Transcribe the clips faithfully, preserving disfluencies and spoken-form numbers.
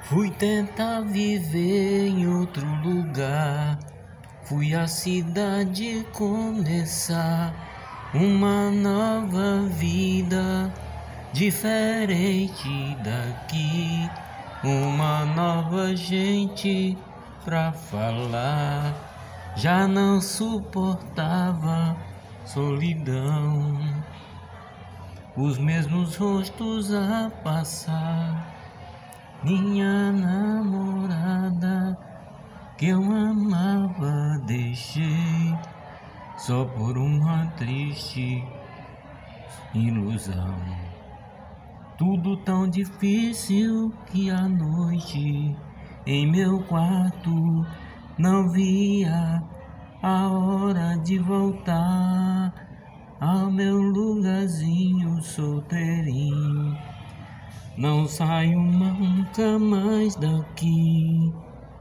Fui tentar viver em outro lugar, fui à cidade começar uma nova vida, diferente daqui, uma nova gente pra falar. Já não suportava solidão, os mesmos rostos a passar. Minha namorada que eu amava deixei só por uma triste ilusão. Tudo tão difícil que à noite em meu quarto não via a hora de voltar ao meu lugarzinho solteirinho. Não saio nunca mais daqui.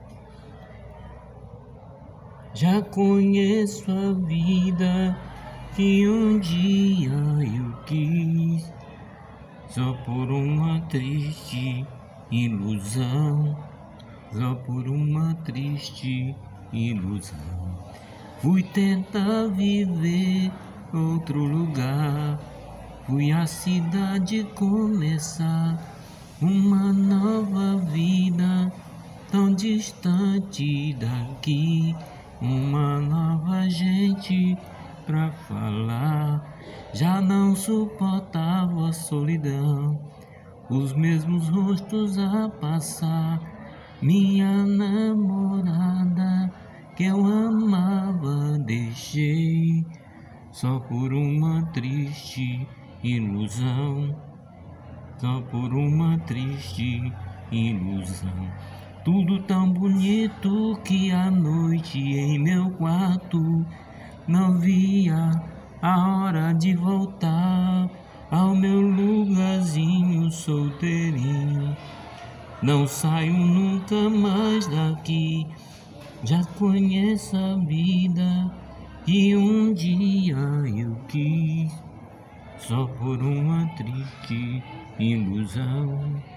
Já conheço a vida que um dia eu quis, só por uma triste ilusão, só por uma triste ilusão. Fui tentar viver outro lugar, fui à cidade começar uma nova vida, tão distante daqui, uma nova gente pra falar. Já não suportava a solidão, os mesmos rostos a passar. Minha namorada que eu amava deixei só por uma triste ilusão, só por uma triste ilusão. Tudo tão bonito que à noite em meu quarto não via a hora de voltar ao meu lugarzinho solteirinho. Não saio nunca mais daqui, já conheço a vida que um dia eu quis, só por uma triste ilusão.